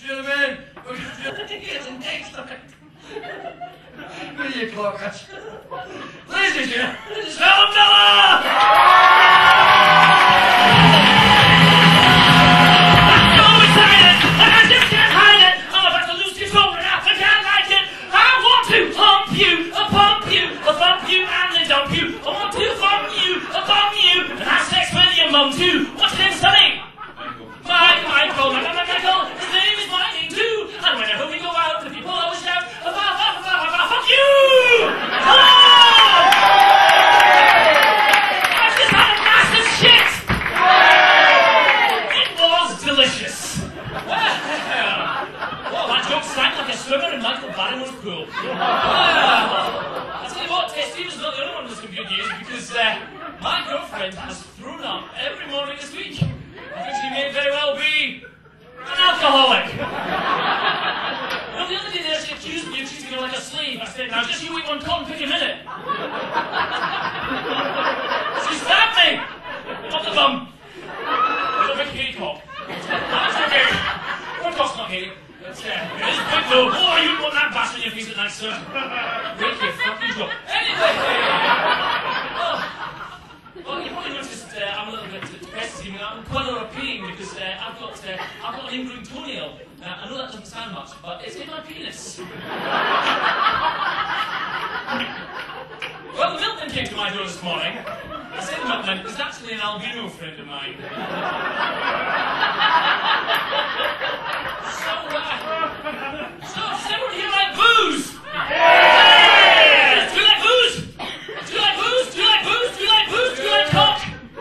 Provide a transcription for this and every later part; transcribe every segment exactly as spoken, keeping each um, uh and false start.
gentlemen, it's an excellent. Where are you, Clarkers? Ladies and gentlemen, it's Alan Miller! Mum too. What's his name, Sonny? Michael. Michael, Michael, Michael. His name is Michael too. And whenever we go out, the people always shout, "Fuck, fuck, fuck, fuck, fuck you!" Oh! I just had a massive shit. It was delicious. Well, well, that joke stank like a swimmer in Michael Barrymore's pool. Well, I tell you what, Steven's not the only one who's confused because uh, my girlfriend has thrown up every morning this week. I think she may very well be an alcoholic. Well, the other day there she accused me of treating her like a slave. I said, now just you eat one cotton pick a minute. She stabbed me! Up the bum. With a big hairy cock. That's okay. Her cock's not hairy. It's, uh, it is big though. Oh, you want that bastard in your face at night, sir. Break your fucking jaw. Anyway. Oh. Well, you probably noticed uh, I'm a little bit depressed this evening. I'm quite a lot of pain because uh, I've got uh, I've got an ingrown toenail. Uh, I know that doesn't sound much, but it's in my penis. Well, the milkman came to my door this morning. I said the milkman is actually an albino friend of mine. so, uh, so does everyone here like booze? Yeah! Do you like booze? Do you like booze? Do you like booze? Do you like booze? Do you like cock?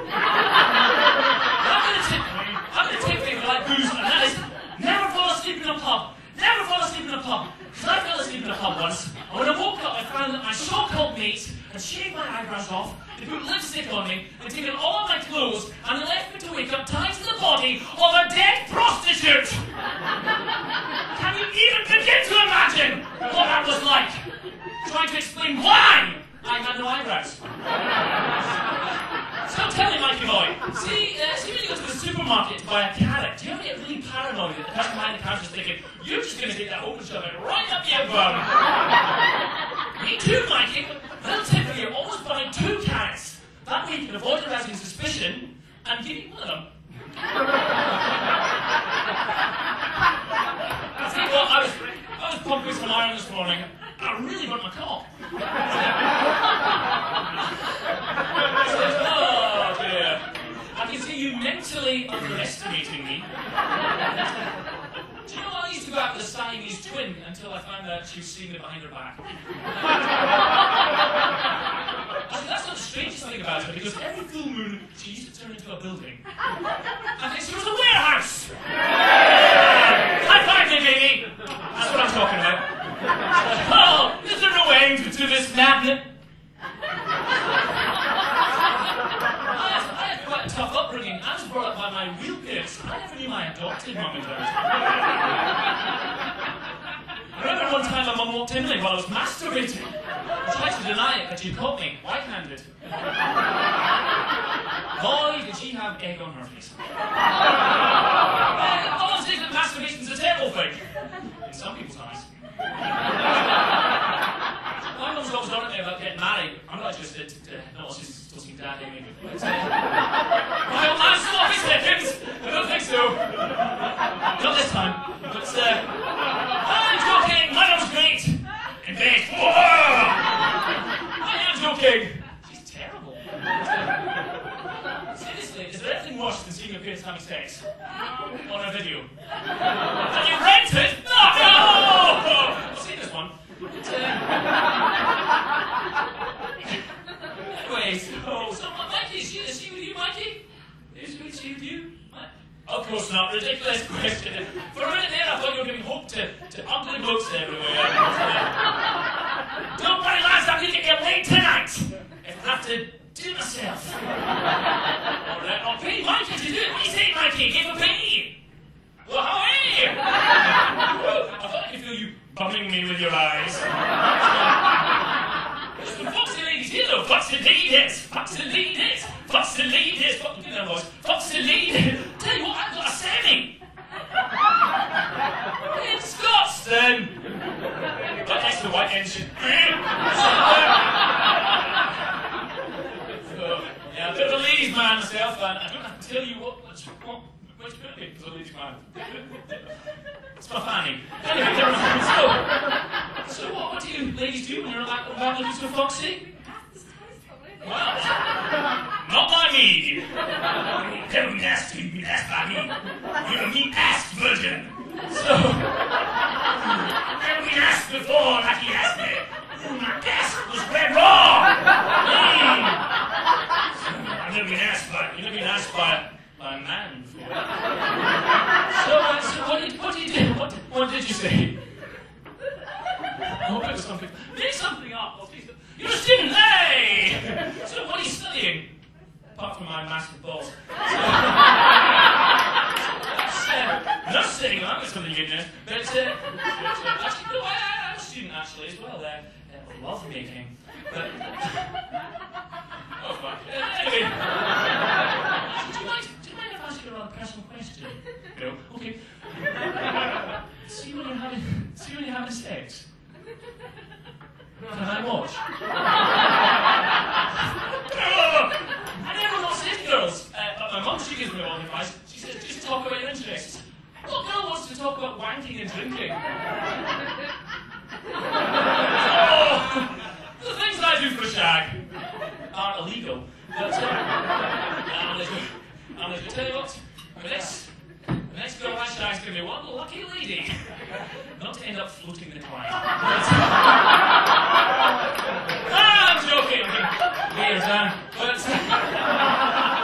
I'm gonna tip, I'm gonna tip you if you like booze, and that is never fall asleep in a pub. Never fall asleep in a pub. Because I fell asleep in a pub once, and when I woke up, I found that my so-called mates had shaved my eyebrows off, they put lipstick on me, and taken all of my clothes, and they left me to wake up tied to the body of a dead prostitute. Can you even begin to imagine what that was like? Trying to explain why I had no eyebrows. So tell me, Mikey boy, see, uh, see when you go to the supermarket to buy a carrot, do you ever get really paranoid that the person behind the counter is thinking, you're just going to take that home and shove it right up your bum? Me too, Mikey. Little tip for you, always buy two carrots. That way you can avoid arousing suspicion and give each one of them. I tell you what, I was, I was pumping some iron this morning. I really burnt my cock. Oh dear. I can see you mentally underestimating me. Do you know I used to go out with a Siamese twin until I found out she was seeing it behind her back? Actually, that's not the strangest thing about her, because every full moon she used to turn into a building. I think she was a warehouse! High five me, baby! That's what I'm talking about. Oh, is there no end to this madness? I had, I had quite a tough upbringing. I was brought up by my real parents. I never knew my adopted mum and dad. I remember one time my mum walked in late while I was masturbating. I tried to deny it, but she caught me, white-handed. Boy, did she have egg on her face. uh, all I'm saying is that masturbation's a terrible thing. In some people's eyes. My mum's always talking to me about getting married. I'm not interested. Uh, no, she's still seeing Dad anyway. But, uh, my old man's still off his seconds. I don't think so. Not this time. But, uh, I'm joking. My mum's great. In bed. I am joking. She's terrible. Seriously, is there anything worse than seeing your parents having sex? On a video. And you rent it? No! No! I've seen this one. But, uh... anyway, so, so Mikey, is she, is she with you, Mikey? Is she with you? Of course not. Ridiculous question. For a minute there, I thought you were giving hope to, to ugly blokes everywhere. Don't worry, lads, I'm going to get you laid tonight. If I have to do it myself. Alright, I'll pay Mikey to do it. What do you say, Mikey? Give a penny. Well, how are you? Well, I thought I could feel you bumming me with your eyes. There's some foxy ladies here, though. Foxy ladies. Foxy ladies. Foxy ladies. Fuck, do that voice. Foxy ladies. Tell you what, I've got a Sammy. I don't have to tell you what, what's, what, what's going to be, because I'll leave you mine. It's my fanny. Anyway, never mind. So, so what, what do you ladies do when you're about, about looking so foxy? Well, not by me. Never been asked to be asked by me. You're a meat-ass virgin. So, never been asked before like he asked me. My ass was red raw. Mm. I've never been asked by, you've never been asked by, by a man before. So, uh, so what did, what did you do? What, what did you say? I hope it was something. Make something up. Oh, please. You're a student, hey! So what are you studying? Apart from my massive balls. So, uh, not studying, that was something good news. But, uh, actually, no, I, I'm a student actually as well. Uh, uh, love making. But, oh, fuck. Uh, anyway. Do you mind, do you mind if I ask you a rather personal question? No? Okay. See when you're having, see when you're having sex? Can I watch? I never watch this, girls. Uh, but my mum, she gives me all the advice. She says, just talk about your interests. What girl wants to talk about wanking and drinking? Oh, the things I do for a shag are illegal. But, uh, I'm going to tell you what, the next, the next girl I shag's going to be one lucky lady. Not to end up floating in the climb. Ah, I'm joking. Weird, huh? But